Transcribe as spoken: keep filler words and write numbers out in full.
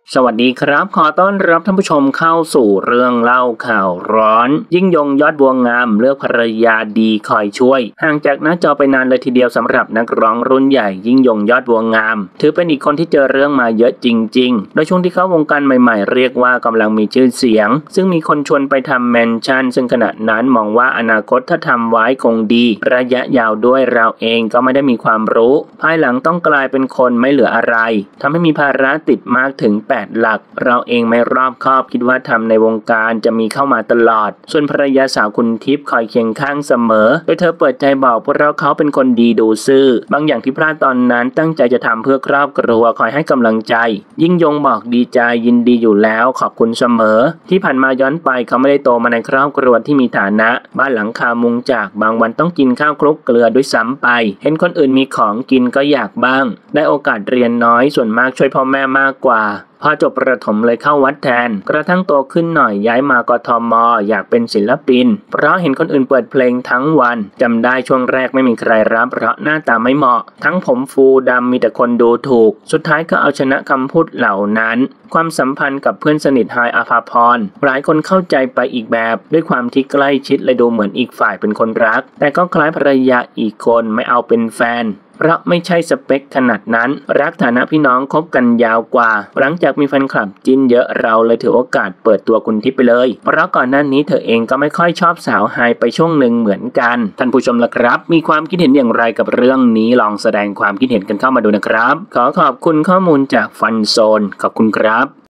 สวัสดีครับขอต้อนรับท่านผู้ชมเข้าสู่เรื่องเล่าข่าวร้อนยิ่งยงยอดบัวงามเลือกภรรยาดีคอยช่วยห่างจากหน้าจอไปนานเลยทีเดียวสำหรับนักร้องรุ่นใหญ่ยิ่งยงยอดบัวงามถือเป็นอีกคนที่เจอเรื่องมาเยอะจริงๆโดยช่วงที่เข้าวงการใหม่ๆเรียกว่ากำลังมีชื่อเสียงซึ่งมีคนชวนไปทำแมนชั่นซึ่งขณะนั้นมองว่าอนาคตถ้าทำไว้คงดีระยะยาวด้วยเราเองก็ไม่ได้มีความรู้ภายหลังต้องกลายเป็นคนไม่เหลืออะไรทำให้มีภาระติดมากถึงแปดหลักเราเองไม่รอบคอบคิดว่าทำในวงการจะมีเข้ามาตลอดส่วนภรรยาสาวคุณทิพย์คอยเคียงข้างเสมอโดยเธอเปิดใจบอกพวกเราเขาเป็นคนดีดูซื่อบางอย่างที่พลาดตอนนั้นตั้งใจจะทำเพื่อครอบครัวคอยให้กำลังใจยิ่งยงบอกดีใจยินดีอยู่แล้วขอบคุณเสมอที่ผ่านมาย้อนไปเขาไม่ได้โตมาในครอบครัวที่มีฐานะบ้านหลังคามุงจากบางวันต้องกินข้าวคลุกเกลือด้วยซ้ำไปเห็นคนอื่นมีของกินก็อยากบ้างได้โอกาสเรียนน้อยส่วนมากช่วยพ่อแม่มากกว่าพอจบประถมเลยเข้าวัดแทนกระทั่งโตขึ้นหน่อยย้ายมากทม.อยากเป็นศิลปินเพราะเห็นคนอื่นเปิดเพลงทั้งวันจำได้ช่วงแรกไม่มีใครรับเพราะหน้าตาไม่เหมาะทั้งผมฟูดำมีแต่คนดูถูกสุดท้ายก็เอาชนะคำพูดเหล่านั้นความสัมพันธ์กับเพื่อนสนิทฮายอาภาพรหลายคนเข้าใจไปอีกแบบด้วยความที่ใกล้ชิดเลยดูเหมือนอีกฝ่ายเป็นคนรักแต่ก็คล้ายภรรยาอีกคนไม่เอาเป็นแฟนเพราะไม่ใช่สเปคขนาดนั้นรักฐานะพี่น้องคบกันยาวกว่าหลังจากมีแฟนคลับจิ้นเยอะเราเลยถือโอกาสเปิดตัวคุณทิพย์ไปเลยเพราะก่อนหน้านี้เธอเองก็ไม่ค่อยชอบสาวไฮไปช่วงหนึ่งเหมือนกันท่านผู้ชมล่ะครับมีความคิดเห็นอย่างไรกับเรื่องนี้ลองแสดงความคิดเห็นกันเข้ามาดูนะครับขอขอบคุณข้อมูลจากฟันโซนขอบคุณครับ